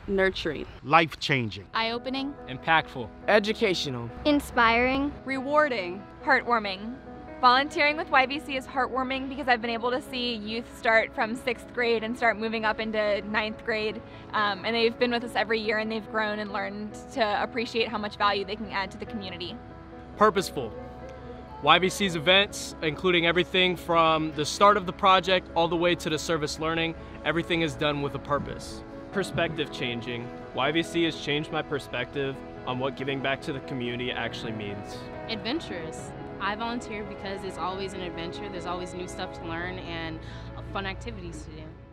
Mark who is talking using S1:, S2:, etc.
S1: Nurturing.
S2: Life-changing.
S3: Eye-opening.
S4: Impactful.
S5: Educational.
S6: Inspiring.
S7: Rewarding. Heartwarming. Volunteering with YVC is heartwarming because I've been able to see youth start from 6th grade and start moving up into 9th grade. And they've been with us every year and they've grown and learned to appreciate how much value they can add to the community.
S4: Purposeful. YVC's events, including everything from the start of the project all the way to the service learning, everything is done with a purpose. Perspective changing. YVC has changed my perspective on what giving back to the community actually means.
S3: Adventurous. I volunteer because it's always an adventure. There's always new stuff to learn and fun activities to do.